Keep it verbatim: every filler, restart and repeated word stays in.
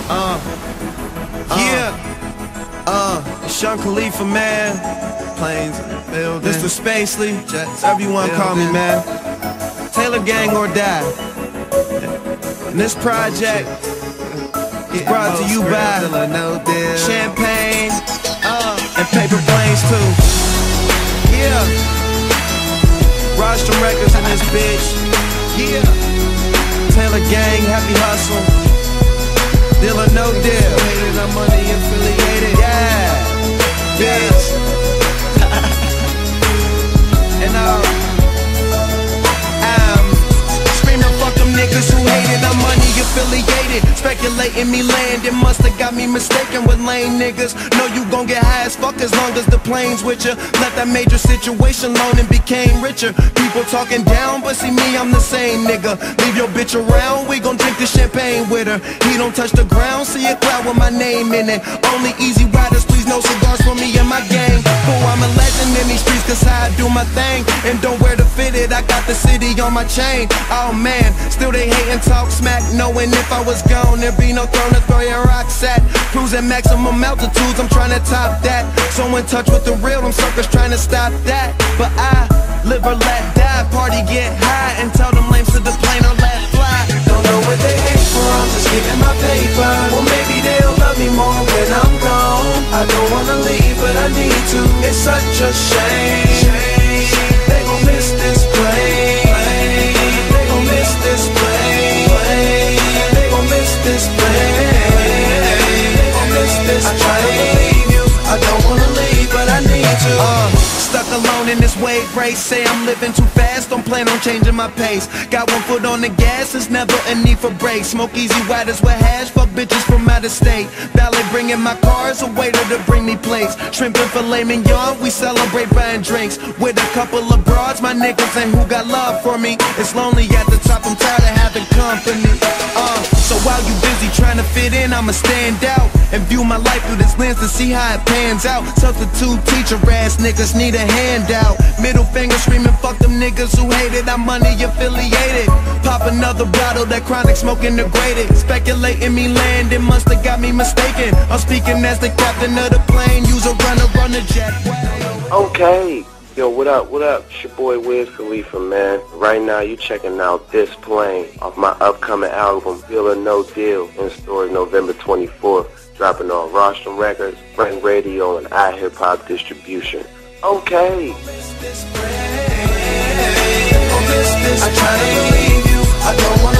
Uh, yeah, uh, Sean Khalifa, man. Planes in the building. Mister Spacely, Jets, everyone call me, man. Taylor Gang or Die. And this project is brought to you by Champagne uh, and Paper Planes too. Yeah, Rostrum Records in this bitch. Yeah, Taylor Gang, Happy Hustle. Deal or no deal. I'm money affiliated. Yeah, bitch. And uh, I'm screaming, fuck them niggas who hated. I'm money affiliated. Speculating me land, it musta got me mistaken with lame niggas. Know you gon' get high as fuck as long as the plane's with ya. Left that major situation alone and became richer. People talking down, but see me, I'm the same nigga. Leave your bitch around, we gon' drink the champagne with her. He don't touch the ground, see a cloud with my name in it. Only easy riders, please no cigars for me and my gang. Oh, I'm a legend in these streets cause I do my thing. And don't wear the fitted, I got the city on my chain. Oh man, still they hate and talk smack, knowing if I was gone there'd be no throne to throw your rocks at. Cruising maximum altitudes, I'm trying to top that. So in touch with the real, them suckers trying to stop that. But I live or let die, party get high, and tell them lames to the plane or let fly. Don't know what they hate for, I'm just getting my paper. Well maybe they'll love me more when I'm gone. I don't wanna leave but I need to, it's such a shame. They gon' miss this plane. They gon' miss this plane. They gon' miss this plane. They gon' miss this plane. I try to believe you, I don't wanna leave but I need to. uh, Stuck alone in this wave race, say I'm living too fast, don't plan on changing my pace. Got one foot on the gas, there's never a need for brakes. Smoke easy riders with hash, fuck bitches from out of state. Ballet bringing my cars, a waiter to bring me plates. Shrimp and filet mignon, we celebrate buying drinks. With a couple of broads, my niggas ain't who got love for me. It's lonely at the top, I'm tired of having company. uh, So while you busy trying to fit in, I'ma stand out and view my life through this lens to see how it pans out. Substitute teacher ass niggas need a handout. Middle finger screaming, fuck them niggas who hated. I'm money affiliated. Pop another bottle, that chronic smoking degraded. Speculating me land, it musta got me mistaken. I'm speaking as the captain of the plane. Use a runner, run the jet. Okay. Yo, what up, what up? It's your boy Wiz Khalifa, man. Right now, you checking out This Plane off my upcoming album, Deal or No Deal, in stores November twenty-fourth, dropping on Rostrum Records, Ring Radio, and iHip-Hop Distribution. Okay. I try to believe you, I don't wanna